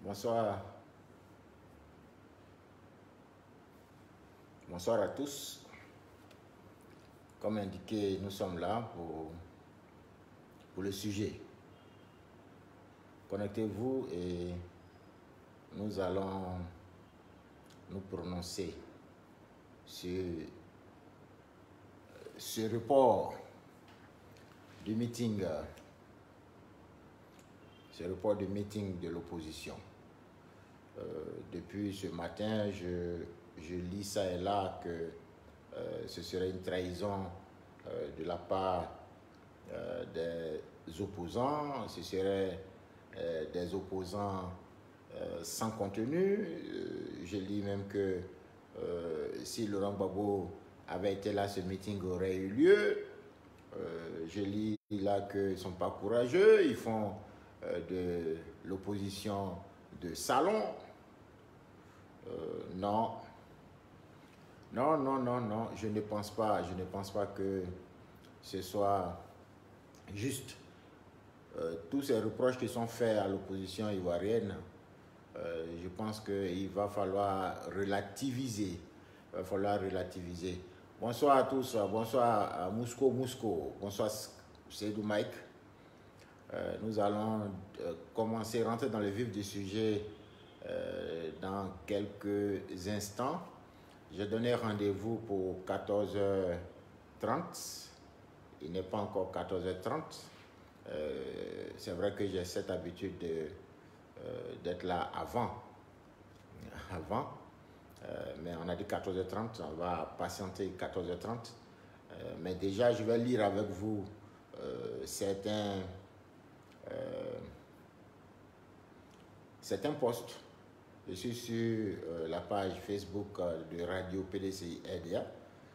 Bonsoir. Bonsoir à tous. Comme indiqué, nous sommes là pour le sujet. Connectez-vous et nous allons nous prononcer sur ce report du meeting, de l'opposition. Depuis ce matin, je lis ça et là que ce serait une trahison de la part des opposants, ce serait des opposants sans contenu. Je lis même que si Laurent Gbagbo avait été là, ce meeting aurait eu lieu. Je lis là qu'ils ne sont pas courageux, ils font de l'opposition de salon. Non, je ne pense pas que ce soit juste. Tous ces reproches qui sont faits à l'opposition ivoirienne, je pense qu'il va falloir relativiser. Bonsoir à tous, bonsoir à Mousco, bonsoir Seydou Mike. Nous allons rentrer dans le vif du sujet dans quelques instants. J'ai donné rendez-vous pour 14h30. Il n'est pas encore 14h30. C'est vrai que j'ai cette habitude d'être là avant. Mais on a dit 14h30, on va patienter 14h30. Mais déjà, je vais lire avec vous certains posts. Je suis sur la page Facebook de Radio PDCI RDA.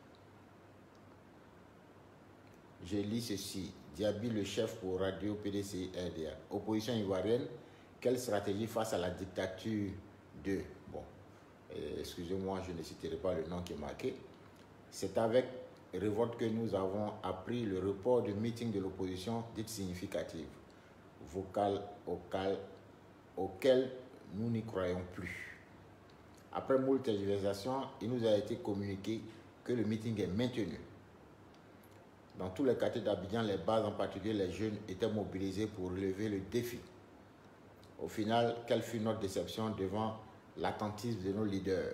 Je lis ceci. Diaby, le chef pour Radio PDCI RDA. Opposition ivoirienne, quelle stratégie face à la dictature de... Bon, excusez-moi, je ne citerai pas le nom qui est marqué. C'est avec révolte que nous avons appris le report du meeting de l'opposition dite significative, vocale auquel nous n'y croyons plus. Après moult tergiversations, il nous a été communiqué que le meeting est maintenu. Dans tous les quartiers d'Abidjan, les bases, en particulier les jeunes, étaient mobilisés pour relever le défi. Au final, quelle fut notre déception devant l'attentisme de nos leaders?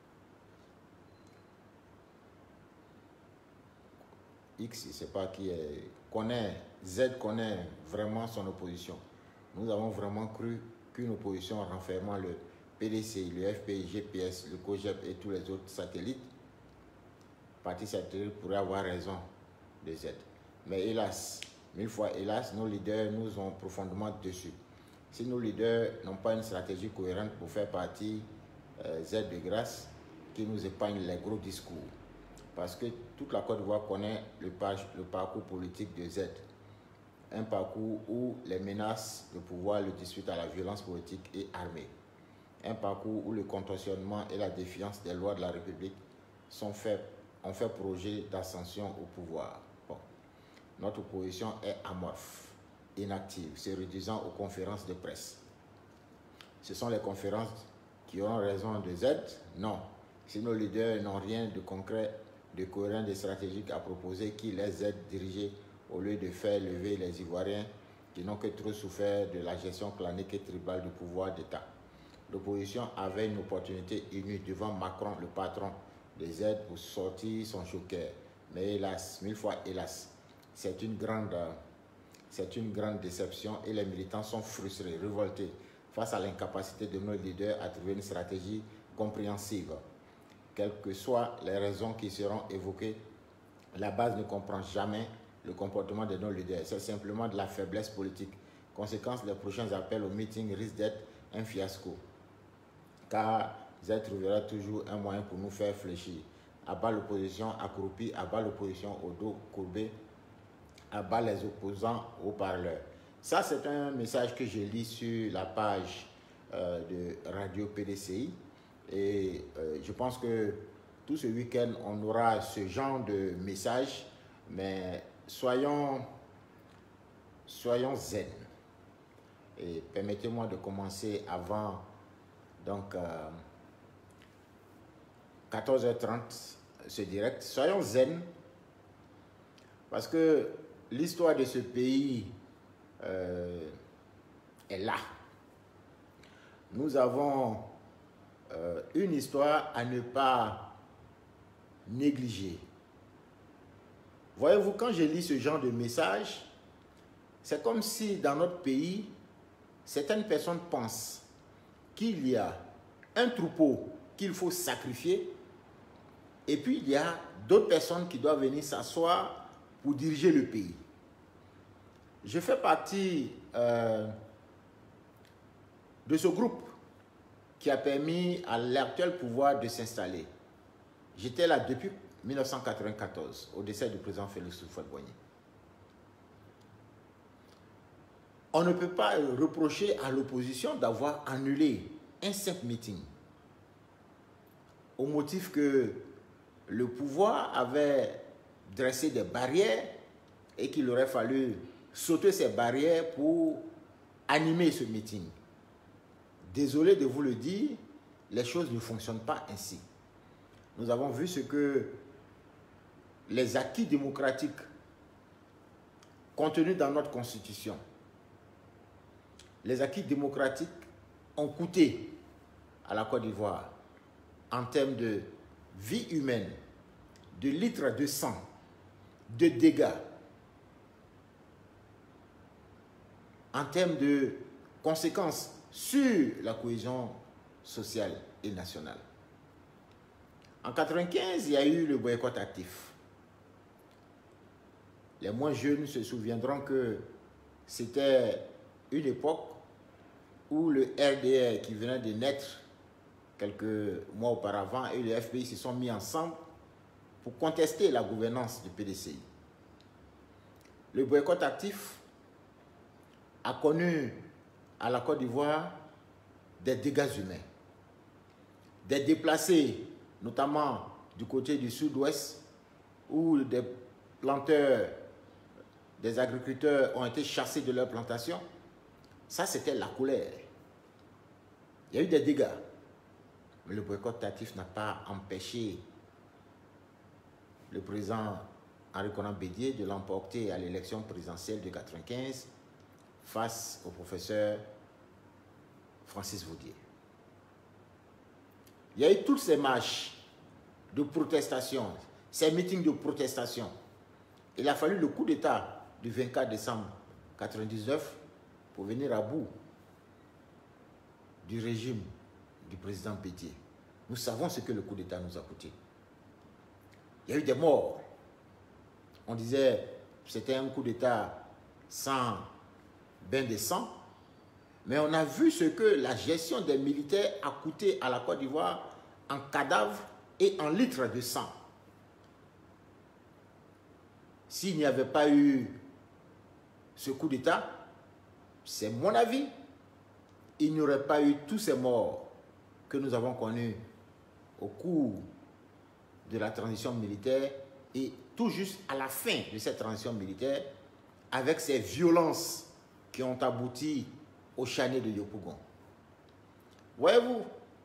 X, je ne sais pas qui est, Z connaît vraiment son opposition. Nous avons vraiment cru qu'une opposition renfermant le PDCI, le FPI, GPS, le COGEP et tous les autres satellites, partis satellites, pourraient avoir raison de Z. Mais hélas, mille fois hélas, nos leaders nous ont profondément déçus. Si nos leaders n'ont pas une stratégie cohérente pour faire partie Z de grâce, qui nous épargne les gros discours. Parce que toute la Côte d'Ivoire connaît le parcours politique de Z. Un parcours où les menaces de pouvoir le disputent à la violence politique et armée. Un parcours où le contorsionnement et la défiance des lois de la République ont fait projet d'ascension au pouvoir. Bon. Notre opposition est amorphe, inactive, se réduisant aux conférences de presse. Ce sont les conférences qui auront raison de Z? Non. Si nos leaders n'ont rien de concret, de cohérent, de stratégique à proposer qui les aide à diriger au lieu de faire lever les Ivoiriens qui n'ont que trop souffert de la gestion clanique et tribale du pouvoir d'État. L'opposition avait une opportunité inouïe devant Macron, le patron des aides, pour sortir son choker. Mais hélas, mille fois hélas, c'est une grande déception et les militants sont frustrés, révoltés face à l'incapacité de nos leaders à trouver une stratégie compréhensive. Quelles que soient les raisons qui seront évoquées, la base ne comprend jamais le comportement de nos leaders. C'est simplement de la faiblesse politique. Conséquence, les prochains appels au meeting risquent d'être un fiasco. Car Z trouvera toujours un moyen pour nous faire fléchir. À bas l'opposition accroupie, à bas l'opposition au dos courbé, à bas les opposants au parleur. Ça, c'est un message que je lis sur la page de Radio PDCI. Et je pense que tout ce week-end, on aura ce genre de message. Mais soyons zen. Et permettez-moi de commencer avant donc 14h30 ce direct. Soyons zen, parce que l'histoire de ce pays est là. Nous avons une histoire à ne pas négliger. Voyez-vous, quand je lis ce genre de message, c'est comme si dans notre pays, certaines personnes pensent qu'il y a un troupeau qu'il faut sacrifier, et puis il y a d'autres personnes qui doivent venir s'asseoir pour diriger le pays. Je fais partie de ce groupe qui a permis à l'actuel pouvoir de s'installer. J'étais là depuis 1994, au décès du président Félix Houphouët-Boigny. On ne peut pas reprocher à l'opposition d'avoir annulé un simple meeting au motif que le pouvoir avait dressé des barrières et qu'il aurait fallu sauter ces barrières pour animer ce meeting. Désolé de vous le dire, les choses ne fonctionnent pas ainsi. Nous avons vu ce que les acquis démocratiques contenus dans notre Constitution, les acquis démocratiques ont coûté à la Côte d'Ivoire en termes de vie humaine, de litres de sang, de dégâts, en termes de conséquences sur la cohésion sociale et nationale. En 1995, il y a eu le boycott actif. Les moins jeunes se souviendront que c'était une époque où le RDR qui venait de naître quelques mois auparavant et le FPI se sont mis ensemble pour contester la gouvernance du PDCI. Le boycott actif a connu à la Côte d'Ivoire des dégâts humains, des déplacés, notamment du côté du sud-ouest, où des planteurs, des agriculteurs ont été chassés de leurs plantations. Ça, c'était la colère. Il y a eu des dégâts. Mais le boycott actif n'a pas empêché le président Henri-Konan Bédié de l'emporter à l'élection présidentielle de 1995 face au professeur Francis Vaudier. Il y a eu toutes ces marches de protestation, ces meetings de protestation. Il a fallu le coup d'État du 24 décembre 1999 pour venir à bout du régime du président Bédié. Nous savons ce que le coup d'État nous a coûté. Il y a eu des morts. On disait que c'était un coup d'État sans bain de sang, mais on a vu ce que la gestion des militaires a coûté à la Côte d'Ivoire en cadavres et en litres de sang. S'il n'y avait pas eu ce coup d'État, c'est mon avis, il n'y aurait pas eu tous ces morts que nous avons connus au cours de la transition militaire et tout juste à la fin de cette transition militaire avec ces violences qui ont abouti au Chané de Yopougon. Voyez-vous,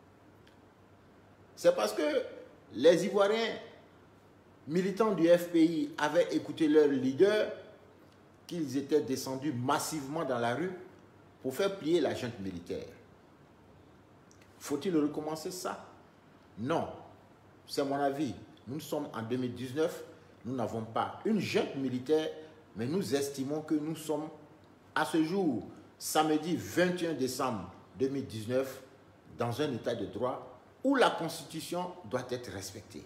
c'est parce que les Ivoiriens militants du FPI avaient écouté leur leader qu'ils étaient descendus massivement dans la rue pour faire plier la junte militaire. Faut-il recommencer ça? Non, c'est mon avis. Nous sommes en 2019, nous n'avons pas une junte militaire, mais nous estimons que nous sommes à ce jour, samedi 21 décembre 2019, dans un état de droit où la Constitution doit être respectée.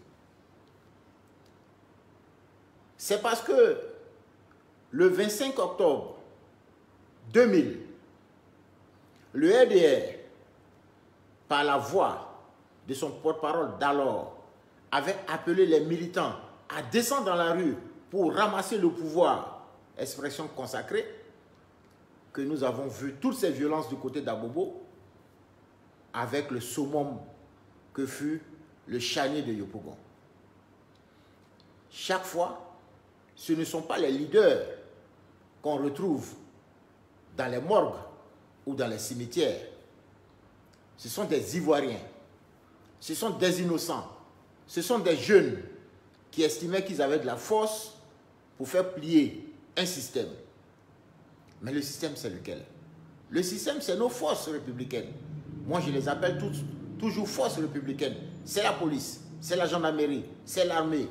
C'est parce que le 25 octobre 2000, le RDR, par la voix de son porte-parole d'alors, avait appelé les militants à descendre dans la rue pour ramasser le pouvoir, expression consacrée, que nous avons vu toutes ces violences du côté d'Abobo, avec le summum que fut le Chané de Yopougon. Chaque fois, ce ne sont pas les leaders qu'on retrouve dans les morgues ou dans les cimetières. Ce sont des Ivoiriens. Ce sont des innocents. Ce sont des jeunes qui estimaient qu'ils avaient de la force pour faire plier un système. Mais le système, c'est lequel? Le système, c'est nos forces républicaines. Moi, je les appelle toujours forces républicaines. C'est la police, c'est la gendarmerie, c'est l'armée.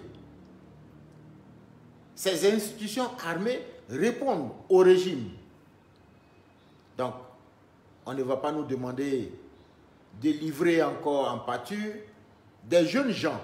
Ces institutions armées répondent au régime. Donc, on ne va pas nous demander de livrer encore en pâture des jeunes gens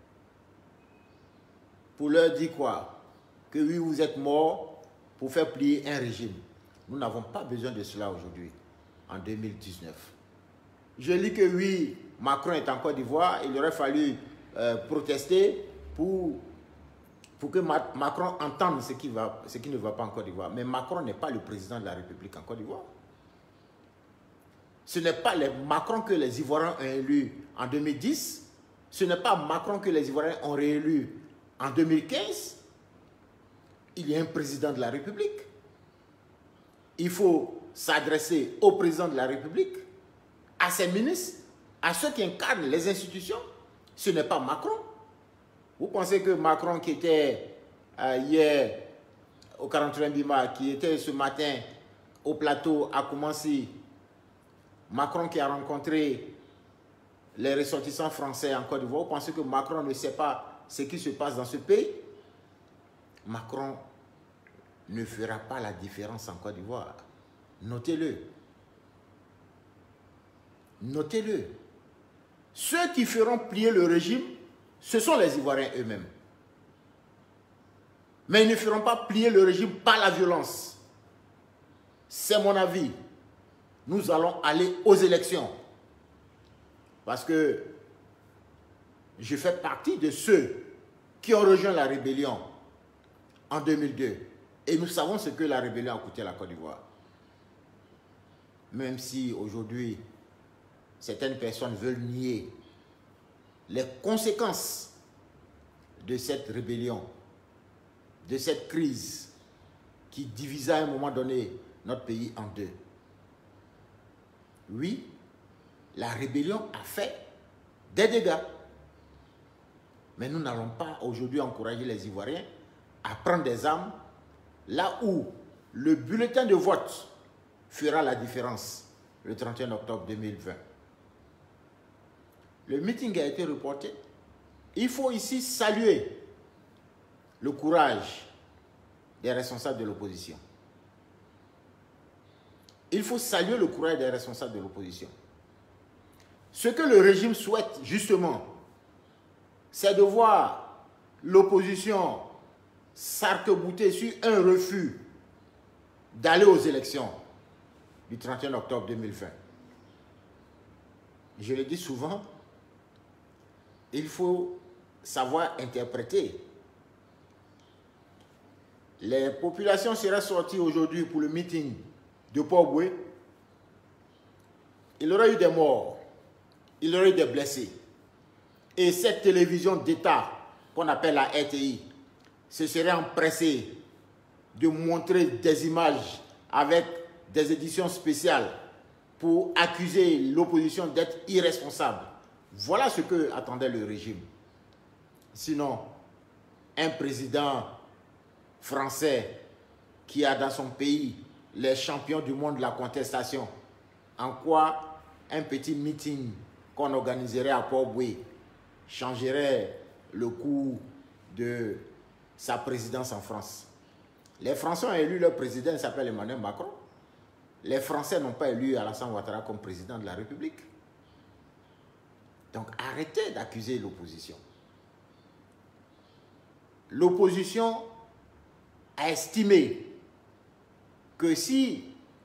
pour leur dire quoi? Que oui, vous êtes morts pour faire plier un régime. Nous n'avons pas besoin de cela aujourd'hui, en 2019. Je lis que oui, Macron est en Côte d'Ivoire, il aurait fallu protester pour que Macron entende ce qui ne va pas en Côte d'Ivoire. Mais Macron n'est pas le président de la République en Côte d'Ivoire. Ce n'est pas Macron que les Ivoiriens ont élu en 2010. Ce n'est pas Macron que les Ivoiriens ont réélu en 2015. Il y a un président de la République. Il faut s'adresser au président de la République, à ses ministres, à ceux qui incarnent les institutions. Ce n'est pas Macron. Vous pensez que Macron qui était hier au 43 Bima, qui était ce matin au plateau à commencer, Macron qui a rencontré les ressortissants français en Côte d'Ivoire, vous pensez que Macron ne sait pas ce qui se passe dans ce pays? Macron ne fera pas la différence en Côte d'Ivoire. Notez-le. Notez-le. Ceux qui feront plier le régime, ce sont les Ivoiriens eux-mêmes. Mais ils ne feront pas plier le régime par la violence. C'est mon avis. Nous allons aller aux élections. Parce que je fais partie de ceux qui ont rejoint la rébellion en 2002. Et nous savons ce que la rébellion a coûté à la Côte d'Ivoire. Même si aujourd'hui, certaines personnes veulent nier les conséquences de cette rébellion, de cette crise qui divisa à un moment donné notre pays en deux. Oui, la rébellion a fait des dégâts. Mais nous n'allons pas aujourd'hui encourager les Ivoiriens à prendre des armes là où le bulletin de vote fera la différence le 31 octobre 2020. Le meeting a été reporté. Il faut ici saluer le courage des responsables de l'opposition. Il faut saluer le courage des responsables de l'opposition. Ce que le régime souhaite, justement, c'est de voir l'opposition s'arc-bouter sur un refus d'aller aux élections du 31 octobre 2020. Je le dis souvent, il faut savoir interpréter. Les populations seraient sorties aujourd'hui pour le meeting de Port-Boué. Il y aurait eu des morts, il y aurait eu des blessés. Et cette télévision d'État, qu'on appelle la RTI, se serait empressée de montrer des images avec des éditions spéciales pour accuser l'opposition d'être irresponsable. Voilà ce que attendait le régime. Sinon, un président français qui a dans son pays les champions du monde de la contestation, en quoi un petit meeting qu'on organiserait à Port-Boué changerait le cours de sa présidence en France? Les Français ont élu leur président, il s'appelle Emmanuel Macron. Les Français n'ont pas élu Alassane Ouattara comme président de la République. Donc arrêtez d'accuser l'opposition. L'opposition a estimé que si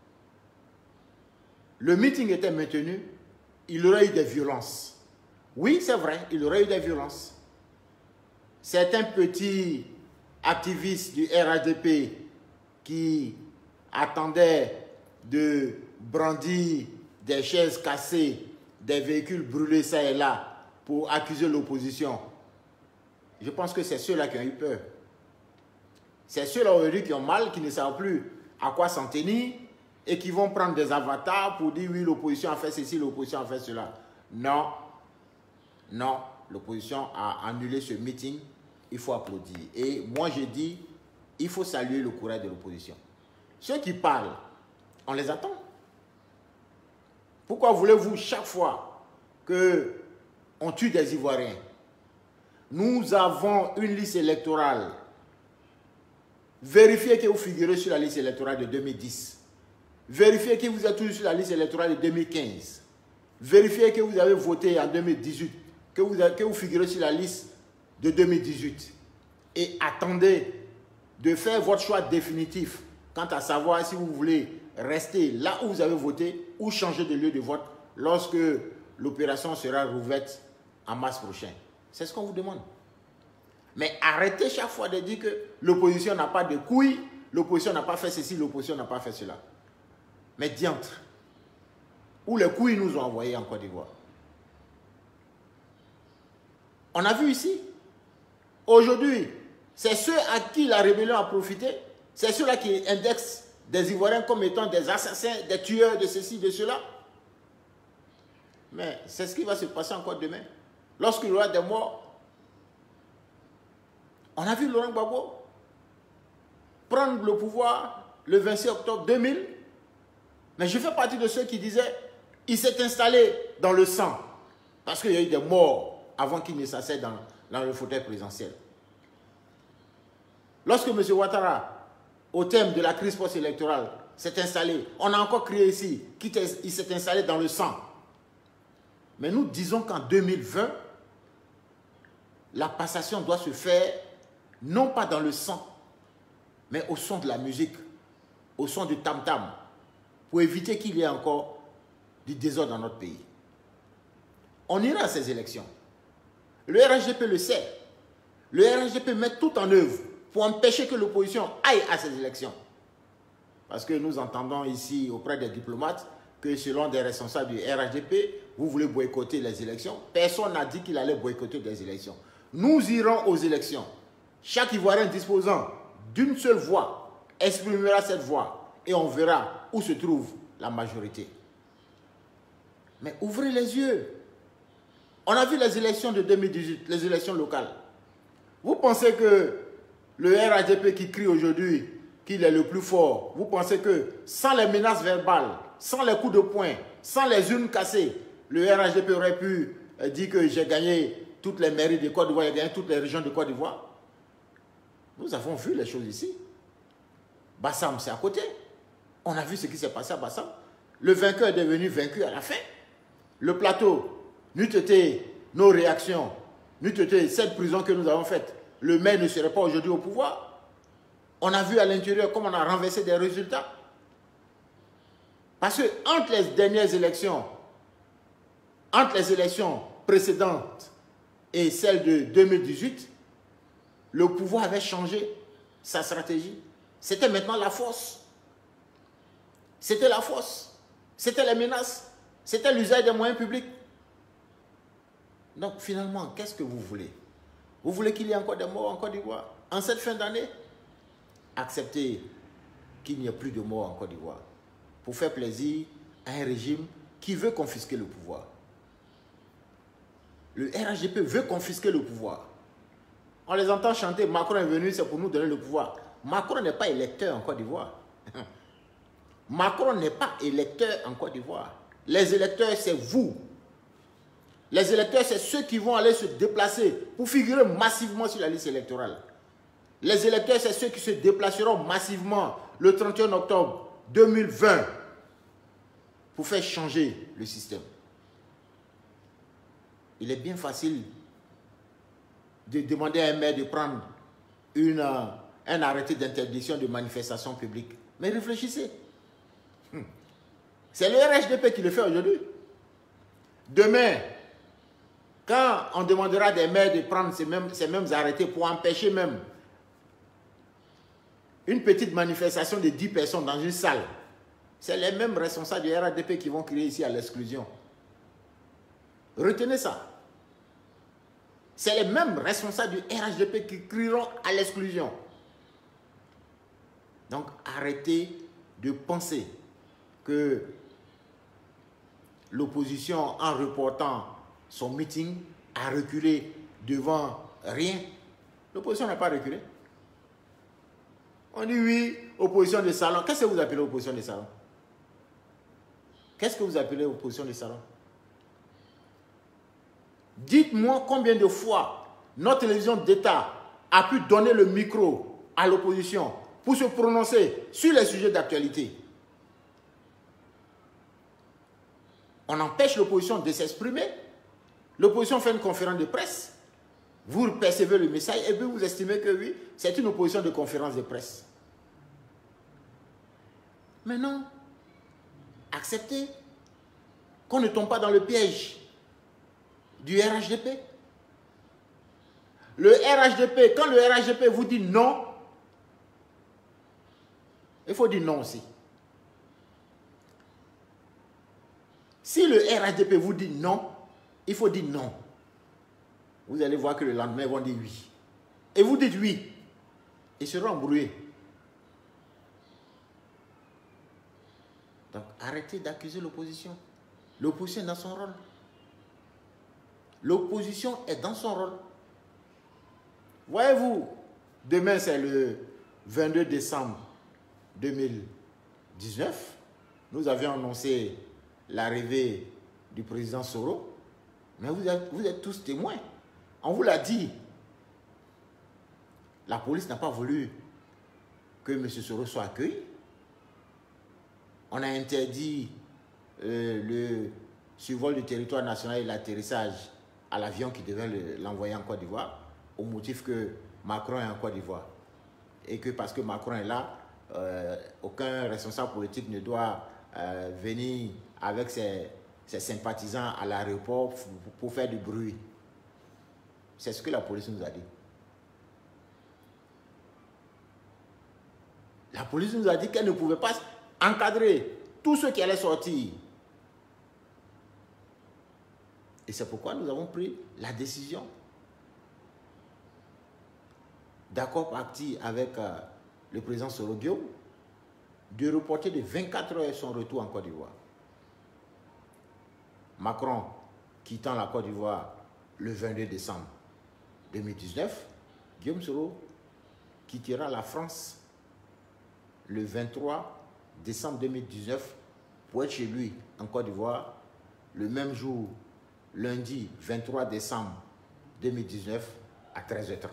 le meeting était maintenu, il y aurait eu des violences. Oui, c'est vrai, il y aurait eu des violences. Certains petits activistes du RADP qui attendaient de brandir des chaises cassées, des véhicules brûlés ça et là pour accuser l'opposition. Je pense que c'est ceux-là qui ont eu peur. C'est ceux-là aujourd'hui qui ont mal, qui ne savent plus à quoi s'en tenir et qui vont prendre des avatars pour dire oui, l'opposition a fait ceci, l'opposition a fait cela. Non, non, l'opposition a annulé ce meeting, il faut applaudir. Et moi je dis, il faut saluer le courage de l'opposition. Ceux qui parlent, on les attend. Pourquoi voulez-vous chaque fois qu'on tue des Ivoiriens? Nous avons une liste électorale. Vérifiez que vous figurez sur la liste électorale de 2010. Vérifiez que vous êtes toujours sur la liste électorale de 2015. Vérifiez que vous avez voté en 2018, que vous figurez sur la liste de 2018. Et attendez de faire votre choix définitif quant à savoir si vous voulez rester là où vous avez voté ou changer de lieu de vote lorsque l'opération sera rouverte en mars prochain. C'est ce qu'on vous demande. Mais arrêtez chaque fois de dire que l'opposition n'a pas de couilles, l'opposition n'a pas fait ceci, l'opposition n'a pas fait cela. Mais diantre, où les couilles nous ont envoyés en Côte d'Ivoire. On a vu ici, aujourd'hui, c'est ceux à qui la rébellion a profité, c'est ceux-là qui indexent des Ivoiriens comme étant des assassins, des tueurs, de ceci, de cela. Mais c'est ce qui va se passer encore demain. Lorsqu'il y aura des morts, on a vu Laurent Gbagbo prendre le pouvoir le 26 octobre 2000. Mais je fais partie de ceux qui disaient il s'est installé dans le sang parce qu'il y a eu des morts avant qu'il ne s'asseye dans le fauteuil présidentiel. Lorsque M. Ouattara, au thème de la crise post-électorale, s'est installé, on a encore crié ici qu'il s'est installé dans le sang. Mais nous disons qu'en 2020, la passation doit se faire non pas dans le sang, mais au son de la musique, au son du tam-tam, pour éviter qu'il y ait encore du désordre dans notre pays. On ira à ces élections. Le RHDP le sait. Le RHDP met tout en œuvre pour empêcher que l'opposition aille à ces élections. Parce que nous entendons ici auprès des diplomates que selon des responsables du RHDP, vous voulez boycotter les élections. Personne n'a dit qu'il allait boycotter des élections. Nous irons aux élections. Chaque Ivoirien disposant d'une seule voix exprimera cette voix et on verra où se trouve la majorité. Mais ouvrez les yeux. On a vu les élections de 2018, les élections locales. Vous pensez que le RHDP qui crie aujourd'hui qu'il est le plus fort, vous pensez que sans les menaces verbales, sans les coups de poing, sans les urnes cassées, le RHDP aurait pu dire que j'ai gagné toutes les mairies de Côte d'Ivoire, j'ai gagné toutes les régions de Côte d'Ivoire? Nous avons vu les choses ici. Bassam, c'est à côté. On a vu ce qui s'est passé à Bassam. Le vainqueur est devenu vaincu à la fin. Le plateau, n'eût été nos réactions, n'eût été cette prison que nous avons faite, le maire ne serait pas aujourd'hui au pouvoir. On a vu à l'intérieur comment on a renversé des résultats. Parce que entre les dernières élections, entre les élections précédentes et celles de 2018, le pouvoir avait changé sa stratégie. C'était maintenant la force. C'était la force. C'était les menaces. C'était l'usage des moyens publics. Donc finalement, qu'est-ce que vous voulez? Vous voulez qu'il y ait encore des morts en Côte d'Ivoire? En cette fin d'année, acceptez qu'il n'y ait plus de morts en Côte d'Ivoire pour faire plaisir à un régime qui veut confisquer le pouvoir. Le RHDP veut confisquer le pouvoir. On les entend chanter, Macron est venu, c'est pour nous donner le pouvoir. Macron n'est pas électeur en Côte d'Ivoire. Macron n'est pas électeur en Côte d'Ivoire. Les électeurs, c'est vous. Les électeurs, c'est ceux qui vont aller se déplacer pour figurer massivement sur la liste électorale. Les électeurs, c'est ceux qui se déplaceront massivement le 31 octobre 2020 pour faire changer le système. Il est bien facile de demander à un maire de prendre un arrêté d'interdiction de manifestation publique. Mais réfléchissez. C'est le RHDP qui le fait aujourd'hui. Demain, quand on demandera des maires de prendre ces mêmes arrêtés pour empêcher même une petite manifestation de 10 personnes dans une salle, c'est les mêmes responsables du RHDP qui vont crier ici à l'exclusion. Retenez ça. C'est les mêmes responsables du RHDP qui crieront à l'exclusion. Donc arrêtez de penser que l'opposition, en reportant son meeting, a reculé devant rien. L'opposition n'a pas reculé. On dit oui, opposition de salon. Qu'est-ce que vous appelez opposition de salon? Qu'est-ce que vous appelez opposition de salon? Dites-moi combien de fois notre télévision d'État a pu donner le micro à l'opposition pour se prononcer sur les sujets d'actualité. On empêche l'opposition de s'exprimer. L'opposition fait une conférence de presse. Vous percevez le message et puis vous estimez que oui, c'est une opposition de conférence de presse. Mais non. Acceptez qu'on ne tombe pas dans le piège du RHDP. Le RHDP, quand le RHDP vous dit non, il faut dire non aussi. Si le RHDP vous dit non, il faut dire non. Vous allez voir que le lendemain, ils vont dire oui. Et vous dites oui. Ils seront embrouillés. Donc, arrêtez d'accuser l'opposition. L'opposition est dans son rôle. L'opposition est dans son rôle. Voyez-vous, demain, c'est le 22 décembre 2019. Nous avions annoncé l'arrivée du président Soro. Mais vous êtes tous témoins. On vous l'a dit. La police n'a pas voulu que M. Soro soit accueilli. On a interdit le survol du territoire national et l'atterrissage à l'avion qui devait l'envoyer en Côte d'Ivoire au motif que Macron est en Côte d'Ivoire. Et que parce que Macron est là, aucun responsable politique ne doit venir avec ses sympathisants à l'aéroport pour faire du bruit. C'est ce que la police nous a dit. La police nous a dit qu'elle ne pouvait pas encadrer tous ceux qui allaient sortir. Et c'est pourquoi nous avons pris la décision d'accord parti avec le président Soro Guillaume de reporter de 24 heures son retour en Côte d'Ivoire. Macron quittant la Côte d'Ivoire le 22 décembre 2019, Guillaume Soro quittera la France le 23 décembre 2019 pour être chez lui en Côte d'Ivoire le même jour, lundi 23 décembre 2019 à 13h30.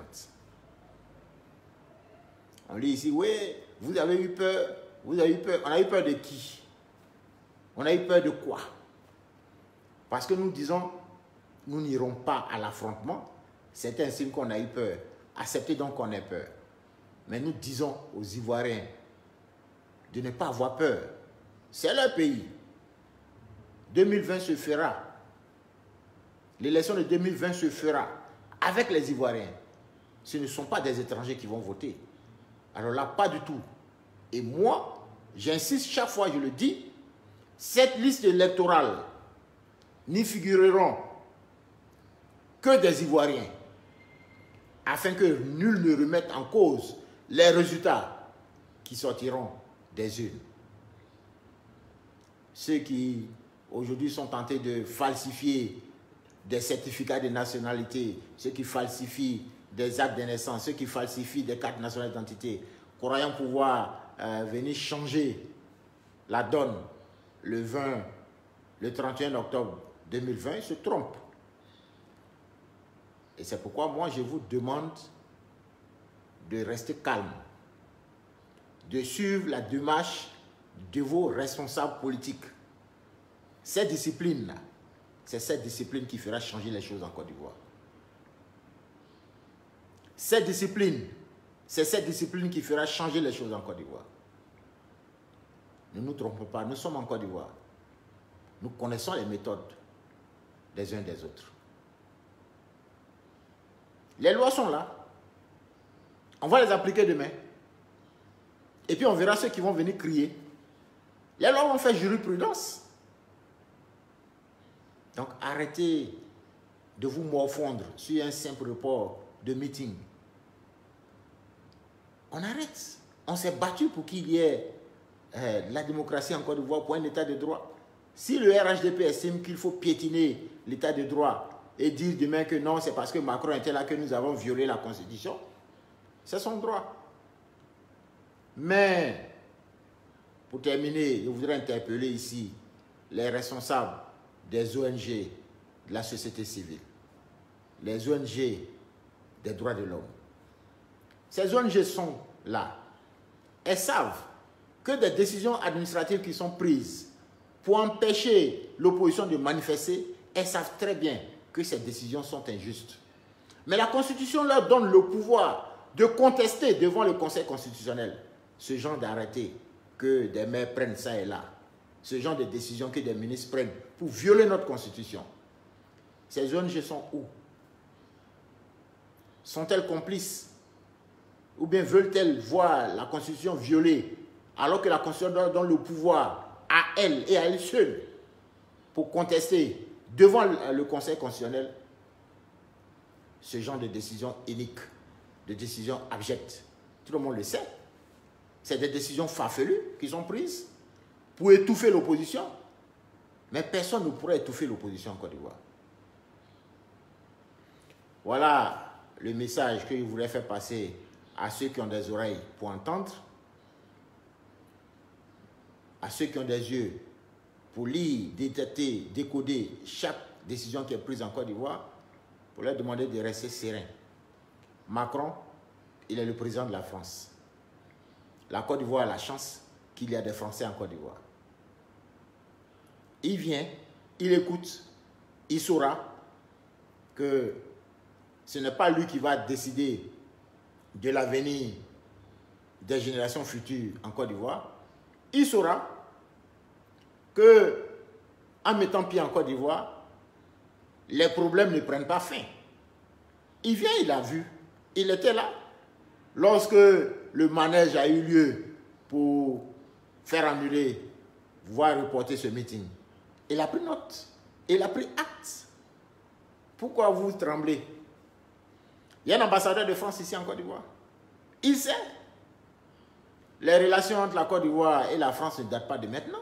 On lit ici, oui, vous avez eu peur, on a eu peur de qui? On a eu peur de quoi? Parce que nous disons, nous n'irons pas à l'affrontement. C'est un signe qu'on a eu peur. Acceptez donc qu'on ait peur. Mais nous disons aux Ivoiriens de ne pas avoir peur. C'est leur pays. 2020 se fera. L'élection de 2020 se fera avec les Ivoiriens. Ce ne sont pas des étrangers qui vont voter. Alors là, pas du tout. Et moi, j'insiste chaque fois, je le dis, cette liste électorale n'y figureront que des Ivoiriens, afin que nul ne remette en cause les résultats qui sortiront des urnes. Ceux qui aujourd'hui sont tentés de falsifier des certificats de nationalité, ceux qui falsifient des actes de naissance, ceux qui falsifient des cartes nationales d'identité, croyant pouvoir venir changer la donne le 31 octobre 2020, se trompent. Et c'est pourquoi moi je vous demande de rester calme, de suivre la démarche de vos responsables politiques. Cette discipline-là, c'est cette discipline qui fera changer les choses en Côte d'Ivoire. Cette discipline, c'est cette discipline qui fera changer les choses en Côte d'Ivoire. Ne nous trompons pas, nous sommes en Côte d'Ivoire. Nous connaissons les méthodes des uns des autres. Les lois sont là. On va les appliquer demain. Et puis on verra ceux qui vont venir crier. Les lois vont faire jurisprudence. Donc arrêtez de vous morfondre sur un simple report de meeting. On arrête. On s'est battu pour qu'il y ait la démocratie en Côte d'Ivoire pour un état de droit. Si le RHDP estime qu'il faut piétiner l'état de droit et dire demain que non, c'est parce que Macron était là que nous avons violé la Constitution, c'est son droit. Mais, pour terminer, je voudrais interpeller ici les responsables des ONG, de la société civile, les ONG des droits de l'homme. Ces ONG sont là. Elles savent que des décisions administratives qui sont prises pour empêcher l'opposition de manifester, elles savent très bien que ces décisions sont injustes. Mais la Constitution leur donne le pouvoir de contester devant le Conseil constitutionnel ce genre d'arrêté que des maires prennent ça et là, ce genre de décisions que des ministres prennent pour violer notre Constitution. Ces ONG sont où? Sont-elles complices? Ou bien veulent-elles voir la Constitution violée alors que la Constitution donne le pouvoir à elle et à elle seule pour contester devant le Conseil constitutionnel ce genre de décision inique, de décision abjecte? Tout le monde le sait. C'est des décisions farfelues qui sont prises pour étouffer l'opposition. Mais personne ne pourrait étouffer l'opposition en Côte d'Ivoire. Voilà le message que je voulais faire passer à ceux qui ont des oreilles pour entendre, à ceux qui ont des yeux pour lire, détecter, décoder chaque décision qui est prise en Côte d'Ivoire, pour leur demander de rester serein. Macron, il est le président de la France. La Côte d'Ivoire a la chance qu'il y a des Français en Côte d'Ivoire. Il vient, il écoute, il saura que ce n'est pas lui qui va décider de l'avenir des générations futures en Côte d'Ivoire. Il saura que, en mettant pied en Côte d'Ivoire, les problèmes ne prennent pas fin. Il vient, il a vu, il était là. Lorsque le manège a eu lieu pour faire annuler, voire reporter ce meeting, il a pris note, il a pris acte. Pourquoi vous tremblez? Il y a un ambassadeur de France ici en Côte d'Ivoire. Il sait. Les relations entre la Côte d'Ivoire et la France ne datent pas de maintenant.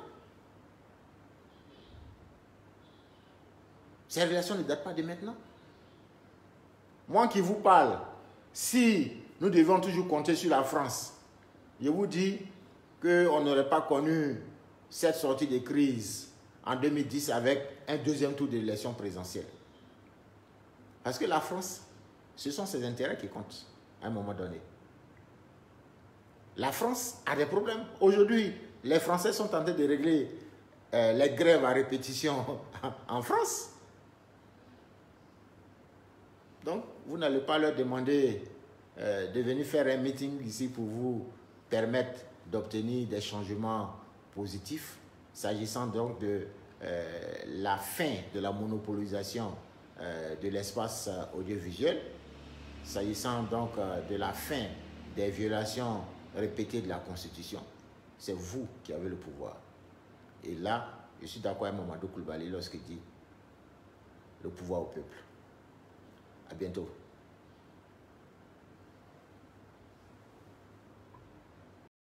Ces relations ne datent pas de maintenant. Moi qui vous parle, si nous devons toujours compter sur la France, je vous dis qu'on n'aurait pas connu cette sortie de crise en 2010 avec un deuxième tour d'élection présidentielle. Parce que la France, ce sont ses intérêts qui comptent à un moment donné. La France a des problèmes. Aujourd'hui, les Français sont en train de régler les grèves à répétition en France. Donc, vous n'allez pas leur demander de venir faire un meeting ici pour vous permettre d'obtenir des changements positifs, s'agissant donc de la fin de la monopolisation de l'espace audiovisuel, s'agissant donc de la fin des violations répétées de la Constitution. C'est vous qui avez le pouvoir. Et là, je suis d'accord avec Mamadou Coulibaly lorsqu'il dit le pouvoir au peuple. À bientôt.